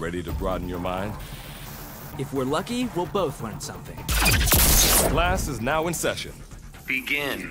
Ready to broaden your mind? If we're lucky, we'll both learn something. Class is now in session. Begin.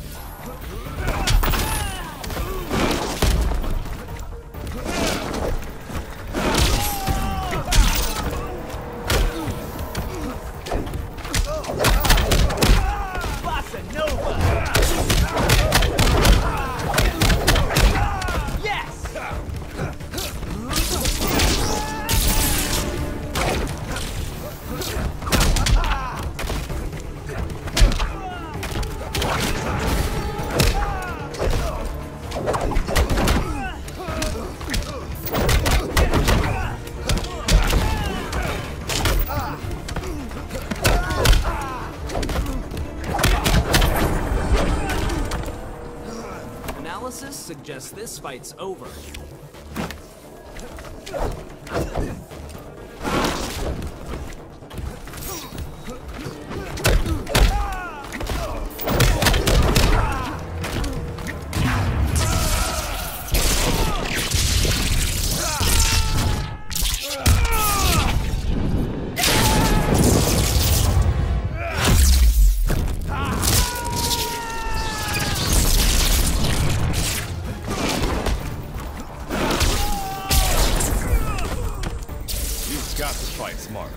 Analysis suggests this fight's over. Got to fight smarter.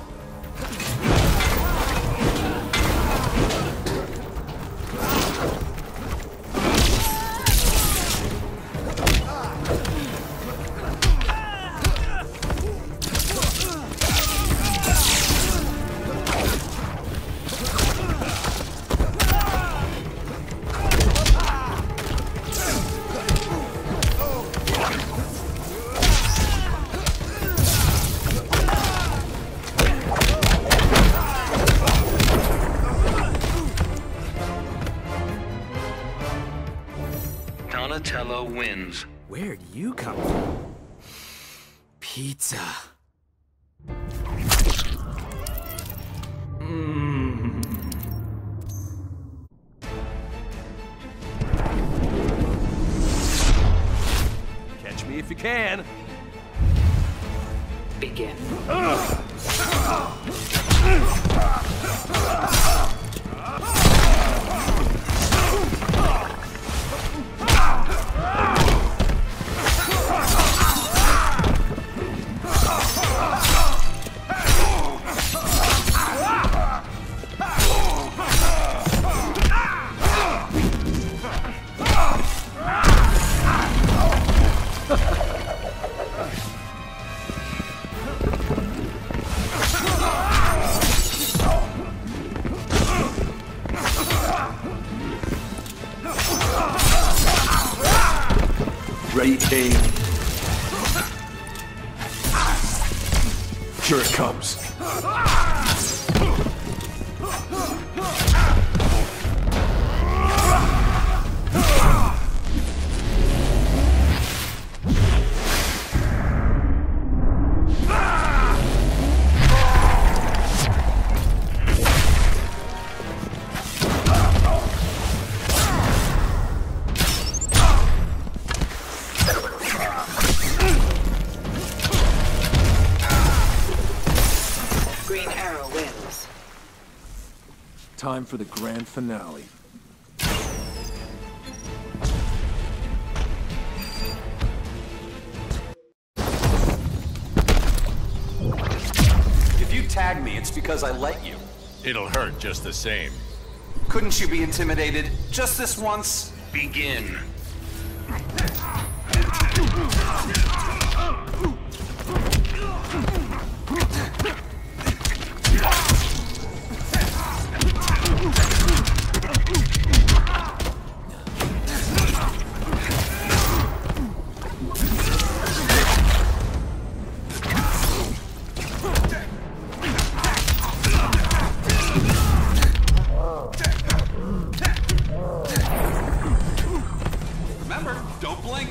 Donatello wins. Where'd you come from? Pizza. Catch me if you can. Begin. Ready, Kane. Here it comes. Green Arrow wins. Time for the grand finale. If you tag me, it's because I let you. It'll hurt just the same. Couldn't you be intimidated just this once? Begin. Remember, don't blink.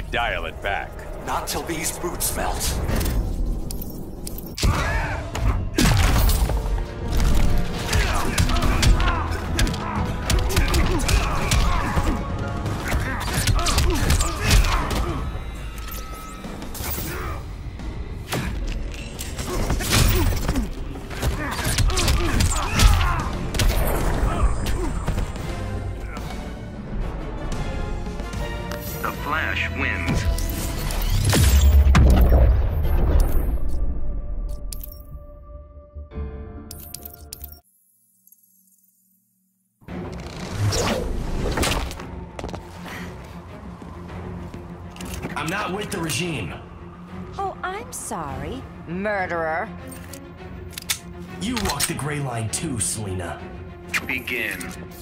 dial it back. Not till these boots melt. The Flash wins. I'm not with the regime. Oh, I'm sorry, murderer. You walk the gray line too, Selena. Begin.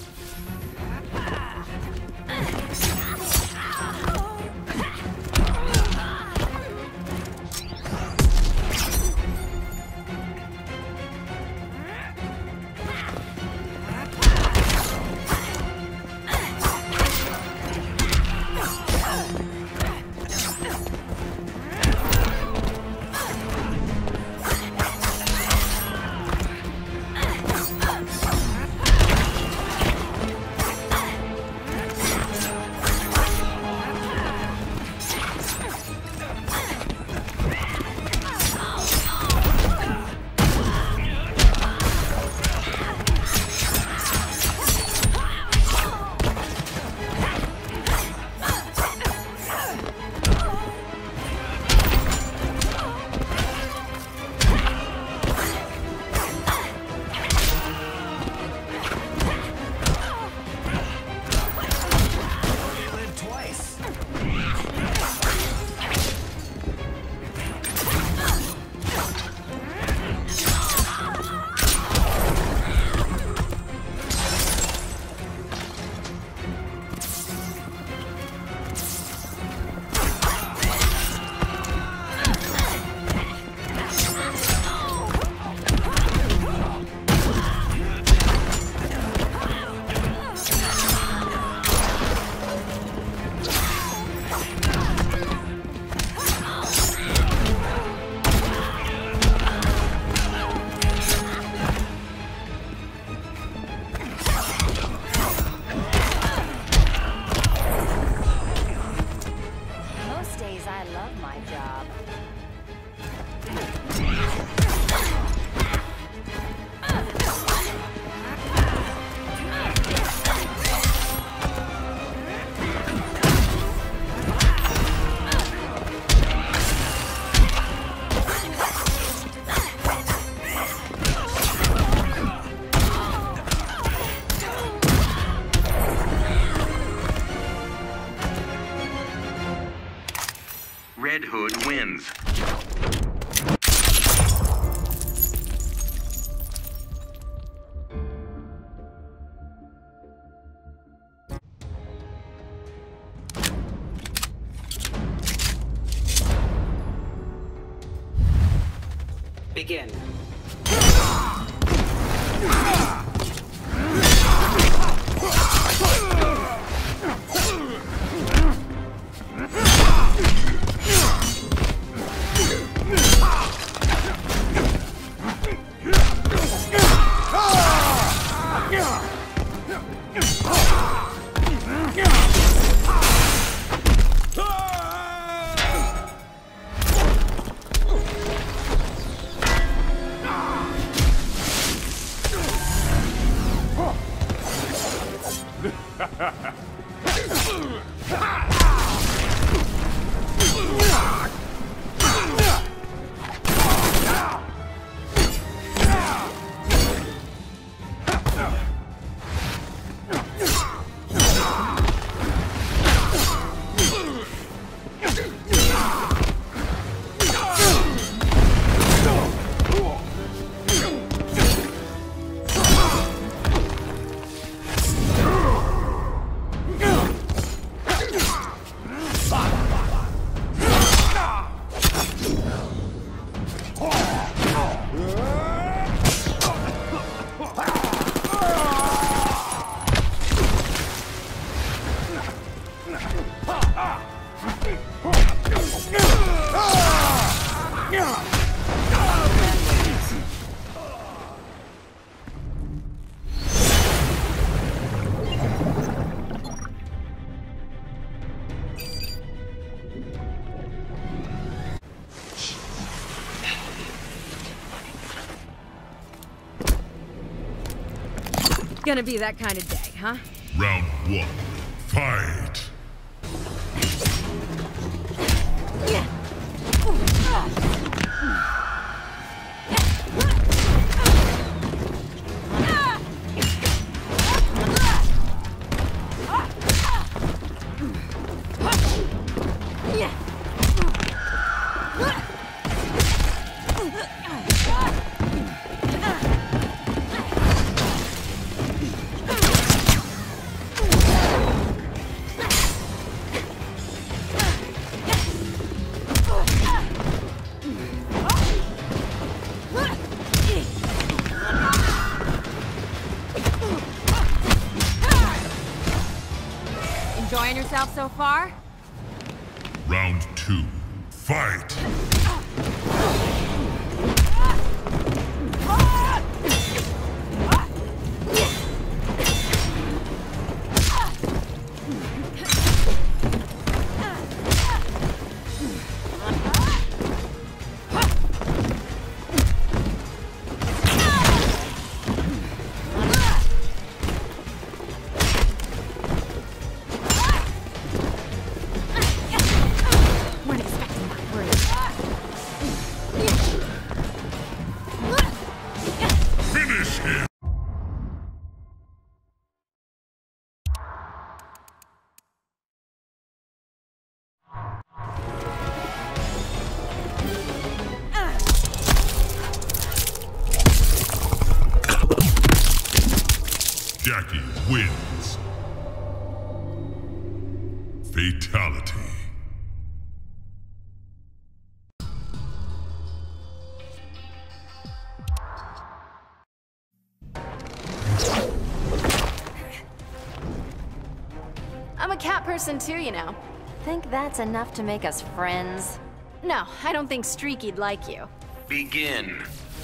Most days I love my job. Red Hood wins. Begin. Gonna be that kind of day, huh? Round 1. Fight! Enjoying yourself so far? Round 2. Fight! Finish him! Jackie wins. Fatality. I'm a cat person too, you know. Think that's enough to make us friends? No, I don't think Streaky'd like you. Begin.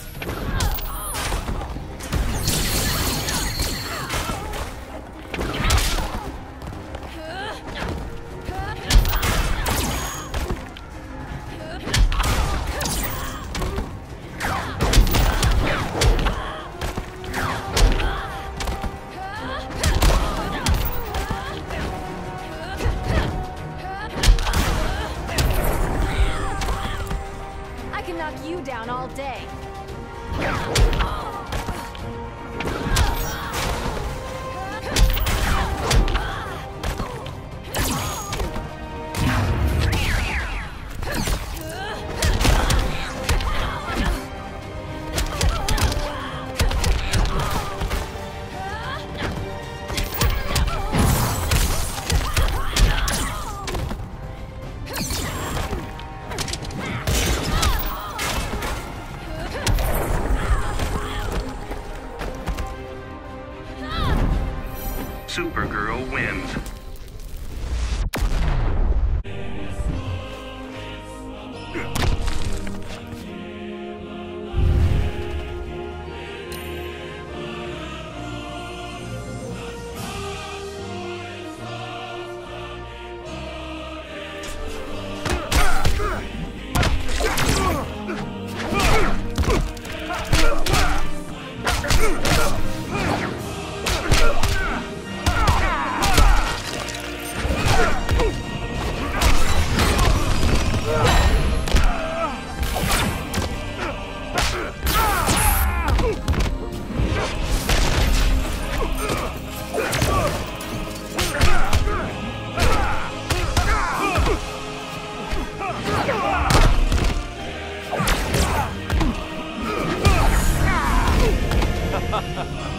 I can knock you down all day. Supergirl wins. Ha ha ha!